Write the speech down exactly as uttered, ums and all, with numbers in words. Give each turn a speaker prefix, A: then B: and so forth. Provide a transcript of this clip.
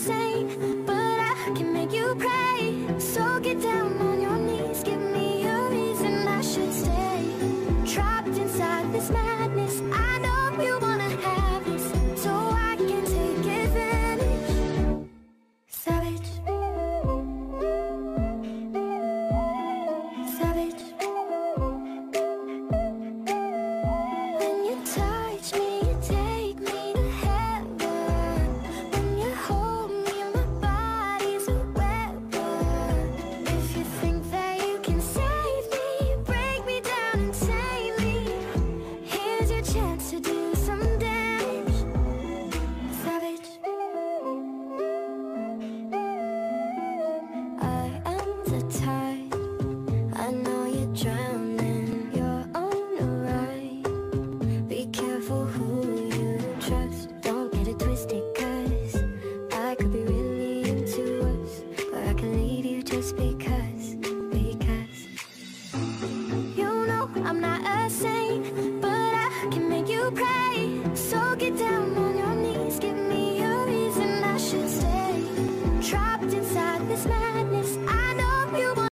A: same, but I can make you pray. So get down on your knees, give me a reason I should stay. Trapped inside this madness, I know you wanna have this, so I can take advantage. Savage, savage. When you touch me, you take me to heaven. When you hold me, my body's a weapon. If you think that you can save me, break me down and tame me, here's your chance to do some damage. Savage. I am the tide, I know you're drowning, you're on the ride. Be careful who you trust, don't get it twisted, cause I could be really into us, but I can leave you just because, because you know I'm not a saint.